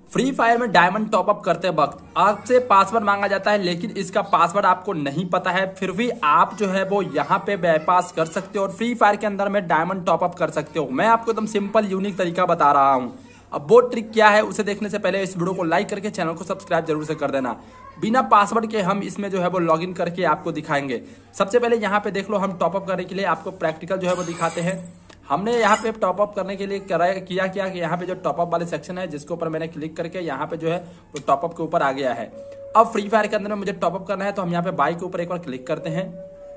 Free Fire में diamond top up करते वक्त आपसे पासवर्ड मांगा जाता है, लेकिन इसका पासवर्ड आपको नहीं पता है, फिर भी आप जो है वो यहाँ पे बाईपास कर सकते हो और फ्री फायर के अंदर में डायमंड टॉपअप कर सकते हो। मैं आपको एकदम सिंपल यूनिक तरीका बता रहा हूँ। अब वो ट्रिक क्या है उसे देखने से पहले इस वीडियो को लाइक करके चैनल को सब्सक्राइब जरूर से कर देना। बिना पासवर्ड के हम इसमें जो है वो लॉगिन करके आपको दिखाएंगे। सबसे पहले यहाँ पे देख लो, हम टॉपअप करने के लिए आपको प्रैक्टिकल जो है वो दिखाते हैं। हमने यहाँ पे टॉपअप करने के लिए किया कि यहाँ पे जो टॉपअप वाले सेक्शन है जिसके ऊपर मैंने क्लिक करके यहाँ पे जो है वो टॉपअप के ऊपर आ गया है। अब फ्री फायर के अंदर में मुझे टॉपअप करना है तो हम यहाँ पे बाई के ऊपर एक बार क्लिक करते हैं।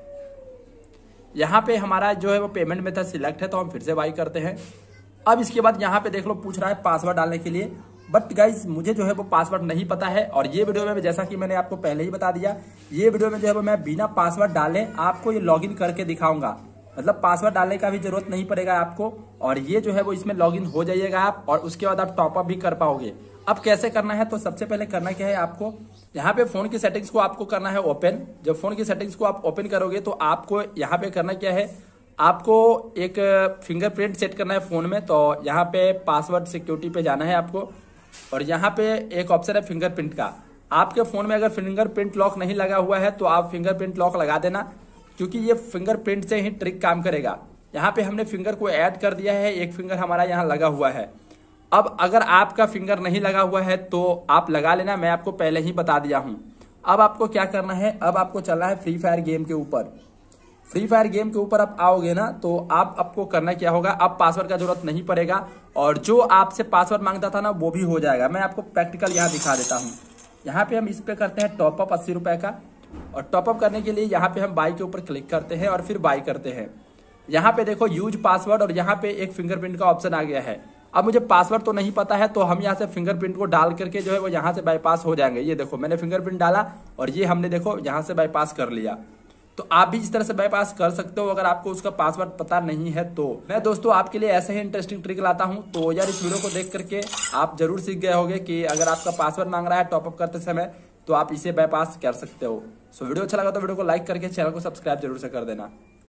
यहाँ पे हमारा जो है वो पेमेंट मेथड सिलेक्ट है तो हम फिर से बाई करते हैं। अब इसके बाद यहाँ पे देख लो पूछ रहा है पासवर्ड डालने के लिए, बट गाइस मुझे जो है वो पासवर्ड नहीं पता है। और ये वीडियो में जैसा कि मैंने आपको पहले ही बता दिया, ये वीडियो में जो है वो मैं बिना पासवर्ड डाले आपको ये लॉगिन करके दिखाऊंगा। मतलब पासवर्ड डालने का भी जरूरत नहीं पड़ेगा आपको, और ये जो है वो इसमें लॉगिन हो जाइएगा आप, और उसके बाद आप टॉपअप भी कर पाओगे। अब कैसे करना है, तो सबसे पहले करना क्या है, आपको यहाँ पे फोन की सेटिंग्स को आपको करना है ओपन। जब फोन की सेटिंग्स को आप ओपन करोगे तो आपको यहाँ पे करना क्या है, आपको एक फिंगरप्रिंट सेट करना है फोन में। तो यहाँ पे पासवर्ड सिक्योरिटी पे जाना है आपको, और यहाँ पे एक ऑप्शन है फिंगरप्रिंट का। आपके फोन में अगर फिंगरप्रिंट लॉक नहीं लगा हुआ है तो आप फिंगरप्रिंट लॉक लगा देना, क्योंकि ये फिंगरप्रिंट से ही ट्रिक काम करेगा। यहाँ पे हमने फिंगर को ऐड कर दिया है, एक फिंगर हमारा यहाँ लगा हुआ है। अब अगर आपका फिंगर नहीं लगा हुआ है तो आप लगा लेना, मैं आपको पहले ही बता दिया हूँ। अब आपको क्या करना है, अब आपको चलना है फ्री फायर गेम के ऊपर। फ्री फायर गेम के ऊपर आप आओगे ना तो आपको करना क्या होगा, अब पासवर्ड का जरूरत नहीं पड़ेगा, और जो आपसे पासवर्ड मांगता था ना वो भी हो जाएगा। मैं आपको प्रैक्टिकल यहाँ दिखा देता हूँ। यहाँ पे हम इस पे करते हैं टॉपअप 80 रुपए का, और टॉपअप करने के लिए यहाँ पे हम बाई के ऊपर क्लिक करते हैं और फिर बाई करते हैं। यहाँ पे देखो यूज पासवर्ड, और यहाँ पे एक फिंगरप्रिंट का ऑप्शन आ गया है। अब मुझे पासवर्ड तो नहीं पता है तो हम यहाँ से फिंगरप्रिंट को डाल करके जो है वो यहाँ से बाईपास हो जाएंगे। ये देखो मैंने फिंगरप्रिंट डाला और ये हमने देखो यहाँ से बाईपास कर लिया। तो आप भी इस तरह से बाईपास कर सकते हो अगर आपको उसका पासवर्ड पता नहीं है तो। मैं दोस्तों आपके लिए ऐसे ही इंटरेस्टिंग ट्रिक लाता हूं, तो यार इस वीडियो को देख करके आप जरूर सीख गए होंगे कि अगर आपका पासवर्ड मांग रहा है टॉपअप करते समय तो आप इसे बाईपास कर सकते हो। सो वीडियो अच्छा लगा तो वीडियो को लाइक करके चैनल को सब्सक्राइब जरूर से कर देना।